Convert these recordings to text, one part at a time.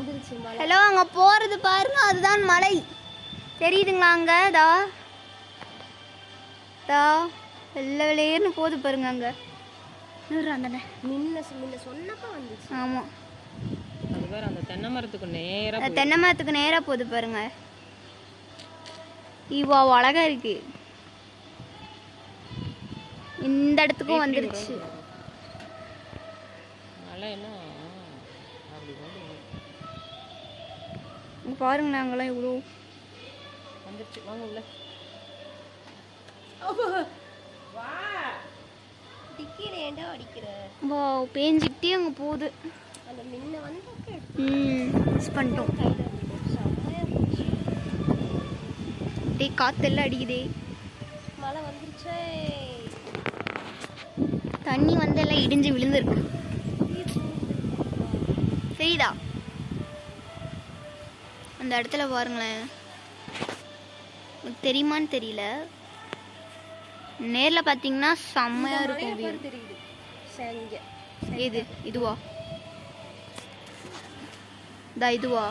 Hello, அங்க போறது பாருங்க, அதுதான் மலை. தெரியுதுங்களா? அங்க தா தா வெள்ளை வெளியேன்னு போது பாருங்க. அங்க சொன்னப்ப வந்துச்சு. ஆமா, அது வேற அந்த தென்னை மரத்துக்கு நேரா போகுது பாருங்க. இவ்வளோ அழகா இருக்கு. இந்த இடத்துக்கும் வந்துருச்சு. பாருங்க, நாங்களாம் இவ்வளோ வந்துருச்சு. வாங்க உள்ள. பேஞ்சிக்கிட்டே அங்க போகுது. மிஸ் பண்ணிட்டோம். அப்படியே காத்தெல்லாம் அடிக்குதே. மழை வந்துருச்சே. தண்ணி வந்து எல்லாம் இடிஞ்சு விழுந்துருக்கு. சரிதா? அந்த இடத்துல பாருங்களேன். தெரியுமான்னு தெரியல. நேர்ல பாத்தீங்கன்னா செம்மையா இருக்கும். இது இதுவா? இதுவா?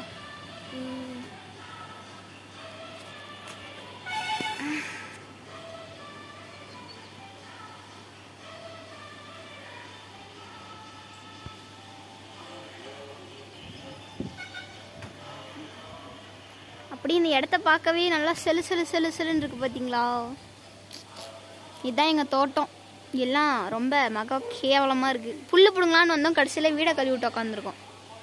அப்படி இந்த இடத்த பார்க்கவே நல்லா செலு செலு செலு செலுன்னு இருக்கு. பார்த்தீங்களா? இதுதான் எங்கள் தோட்டம். எல்லாம் ரொம்ப மகா கேவலமாக இருக்குது. புல்லு பிடுங்கலான்னு வந்தோம், கடைசியில் வீடை கழுவி விட்டு உட்காந்துருக்கோம்.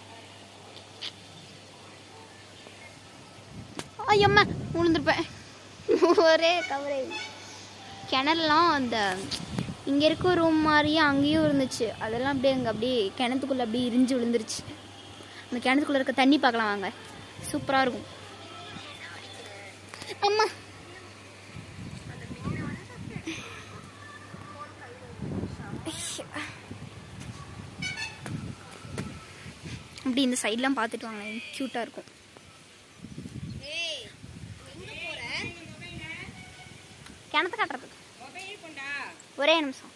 ஐயம்மா, விழுந்துருப்பேன். ஒரே கவரே. கிணறுலாம் அந்த இங்கே இருக்க ரூம் மாதிரியே அங்கேயும் இருந்துச்சு. அதெல்லாம் அப்படியே அங்கே அப்படியே கிணத்துக்குள்ளே அப்படியே இரிஞ்சு விழுந்துருச்சு. அந்த கிணத்துக்குள்ளே இருக்க தண்ணி பார்க்கலாம் வாங்க. சூப்பராக இருக்கும். அம்மா, அப்படி இந்த சைட்லாம் பார்த்துட்டு வாங்க, க்யூட்டாக இருக்கும். கிணத்து காட்டுறதுக்கு ஒரே நிமிஷம்.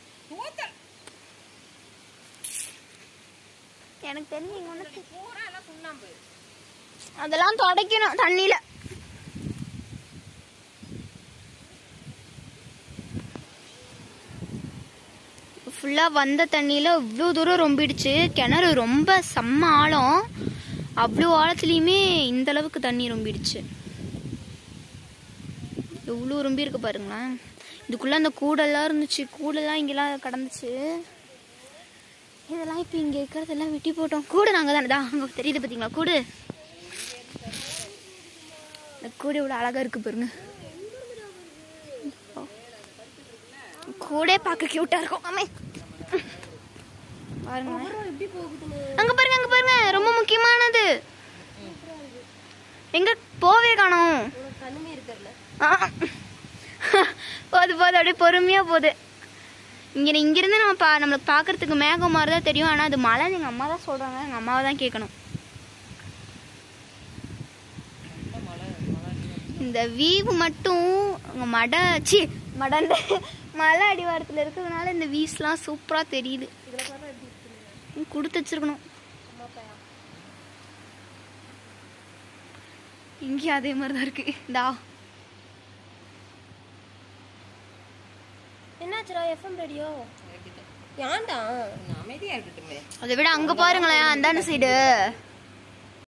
எனக்கு தெரிஞ்சு அதெல்லாம் துடைக்கணும் தண்ணியில. ஃபுல்லாக வந்த தண்ணியில் இவ்வளோ தூரம் ரொம்பிடுச்சு. கிணறு ரொம்ப செம்ம ஆழம். அவ்வளோ ஆழத்துலேயுமே இந்த அளவுக்கு தண்ணி ரொம்பிடுச்சு. எவ்வளோ ரொம்பி இருக்கு பாருங்களேன். இதுக்குள்ளே அந்த கூடெல்லாம் இருந்துச்சு. கூடெல்லாம் இங்கெல்லாம் கடந்துச்சு. இதெல்லாம் இப்போ இங்கே இருக்கிறதெல்லாம் வெட்டி போட்டோம். கூடு நாங்கள் தானே தான் அங்கே தெரியுது பார்த்தீங்களா? கூடு இந்த கூடு இவ்வளோ அழகாக இருக்குது பாருங்க. கூடே பார்க்க க்யூட்டாக இருக்கும். ஆமே, பாருங்க அங்க பாருங்க, அங்க பாருங்க. ரொம்ப முக்கியமானது. எங்க போவே காணோம். போது போது அப்படியே பொறுமையா போகுது. இங்கிருந்து நம்மளுக்கு பாக்குறதுக்கு மேகம் மாதிரி தான் தெரியும். ஆனா அது மழை. எங்க அம்மா தான் சொல்றாங்க. எங்க அம்மாவை தான் கேட்கணும். இந்த வீவு மட்டும் மலை அடிவாரத்தில் இருக்கிறதுனால இந்த வீஸ்லாம் சூப்பரா தெரியுது. கொடுத்து வச்சிருக்கணும். இங்கேயும் அதே மாதிரிதான் இருக்கு. என்னாச்சுடா? எஃப்எம் ரேடியோ ஏன்டா அமைதியா இருக்கட்டும். அதை விட அங்க பாருங்களேன், அந்தான சைடு